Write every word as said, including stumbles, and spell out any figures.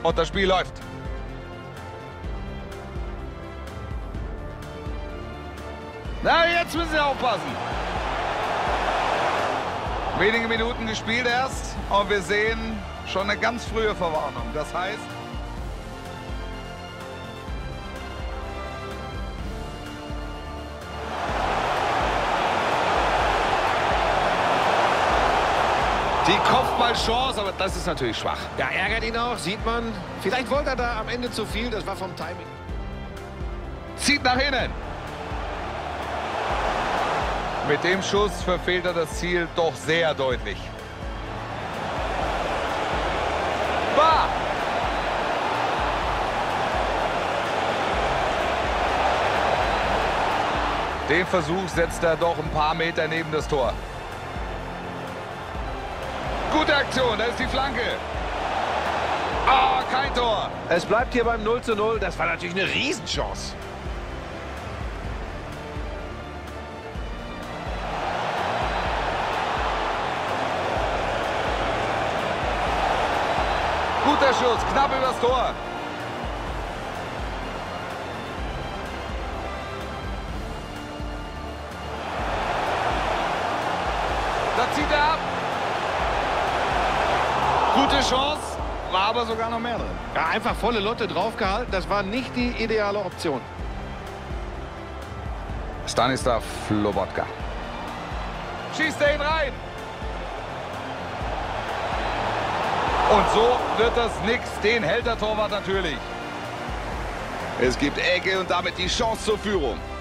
Und das Spiel läuft. Na, jetzt müssen Sie aufpassen. Wenige Minuten gespielt erst und wir sehen schon eine ganz frühe Verwarnung. Das heißt, die Kopfballchance, aber das ist natürlich schwach. Ja, ärgert ihn auch, sieht man. Vielleicht wollte er da am Ende zu viel, das war vom Timing. Zieht nach innen. Mit dem Schuss verfehlt er das Ziel doch sehr deutlich. Bah! Den Versuch setzt er doch ein paar Meter neben das Tor. Gute Aktion, da ist die Flanke. Ah, oh, kein Tor. Es bleibt hier beim null zu null. Das war natürlich eine Riesenchance. Guter Schuss, knapp übers Tor. Da zieht er ab. Gute Chance, war aber sogar noch mehr drin. Ja, einfach volle Lotte draufgehalten. Das war nicht die ideale Option. Stanislav Lobotka. Schießt er ihn rein. Und so wird das nix. Den hält der Torwart natürlich. Es gibt Ecke und damit die Chance zur Führung.